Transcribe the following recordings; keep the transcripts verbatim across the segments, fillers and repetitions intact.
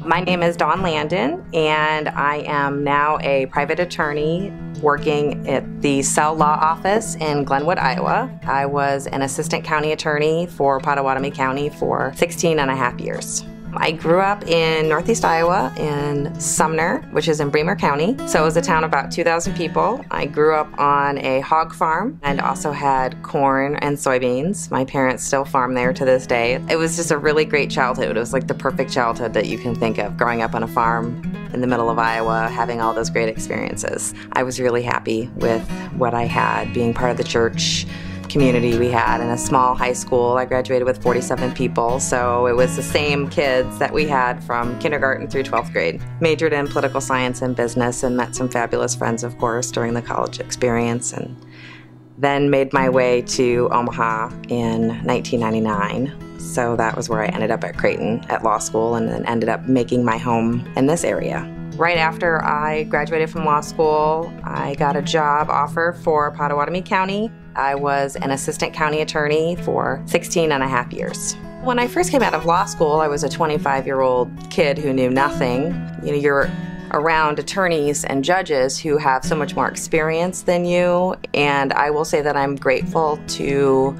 My name is Dawn Landon, and I am now a private attorney working at the Cell Law Office in Glenwood, Iowa. I was an assistant county attorney for Pottawattamie County for sixteen and a half years. I grew up in Northeast Iowa in Sumner, which is in Bremer County. So it was a town of about two thousand people. I grew up on a hog farm and also had corn and soybeans. My parents still farm there to this day. It was just a really great childhood. It was like the perfect childhood that you can think of, growing up on a farm in the middle of Iowa, having all those great experiences. I was really happy with what I had, being part of the church community we had in a small high school. I graduated with forty-seven people, so it was the same kids that we had from kindergarten through twelfth grade. Majored in political science and business and met some fabulous friends, of course, during the college experience, and then made my way to Omaha in nineteen ninety-nine. So that was where I ended up at Creighton at law school, and then ended up making my home in this area. Right after I graduated from law school, I got a job offer for Pottawattamie County. I was an assistant county attorney for sixteen and a half years. When I first came out of law school, I was a twenty-five-year-old kid who knew nothing. You know, you're around attorneys and judges who have so much more experience than you, and I will say that I'm grateful to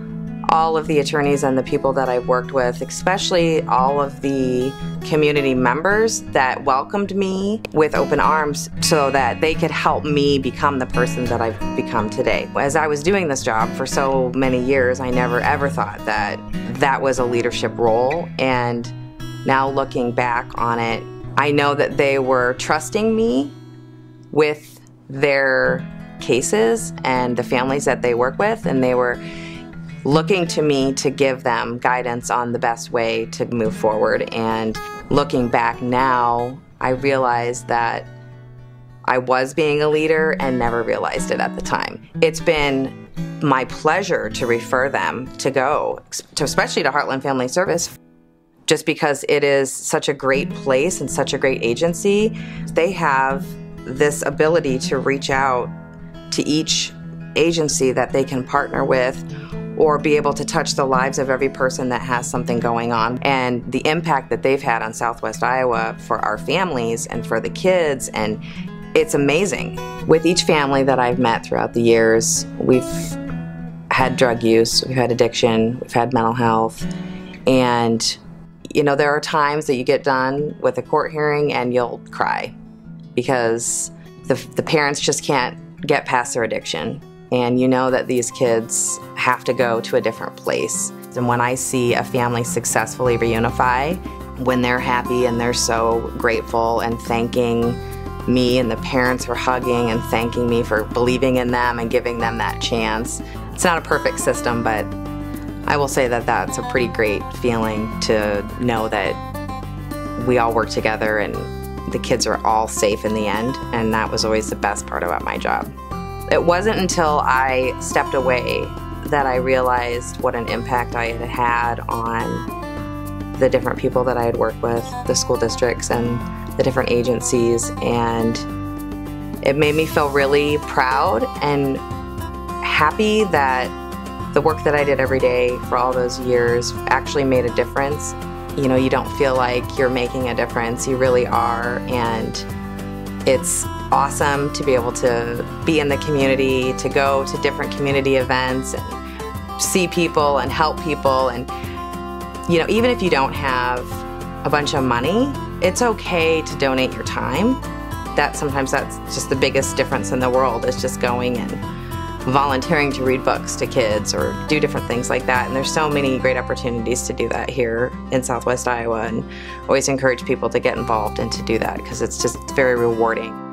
all of the attorneys and the people that I've worked with, especially all of the community members that welcomed me with open arms so that they could help me become the person that I've become today. As I was doing this job for so many years, I never ever thought that that was a leadership role, and now looking back on it, I know that they were trusting me with their cases and the families that they work with, and they were looking to me to give them guidance on the best way to move forward. And looking back now, I realized that I was being a leader and never realized it at the time. It's been my pleasure to refer them to go, to, especially to Heartland Family Service, just because it is such a great place and such a great agency. They have this ability to reach out to each agency that they can partner with, or be able to touch the lives of every person that has something going on. And the impact that they've had on Southwest Iowa for our families and for the kids, and it's amazing. With each family that I've met throughout the years, we've had drug use, we've had addiction, we've had mental health, and you know, there are times that you get done with a court hearing and you'll cry because the, the parents just can't get past their addiction. And you know that these kids have to go to a different place. And when I see a family successfully reunify, when they're happy and they're so grateful and thanking me, and the parents are hugging and thanking me for believing in them and giving them that chance. It's not a perfect system, but I will say that that's a pretty great feeling to know that we all work together and the kids are all safe in the end, and that was always the best part about my job. It wasn't until I stepped away that I realized what an impact I had had on the different people that I had worked with, the school districts and the different agencies, and it made me feel really proud and happy that the work that I did every day for all those years actually made a difference. You know, you don't feel like you're making a difference, you really are, and it's awesome to be able to be in the community, to go to different community events and see people and help people. And you know, even if you don't have a bunch of money, it's okay to donate your time. That sometimes that's just the biggest difference in the world, is just going and volunteering to read books to kids or do different things like that. And there's so many great opportunities to do that here in Southwest Iowa, and always encourage people to get involved and to do that because it's just very rewarding.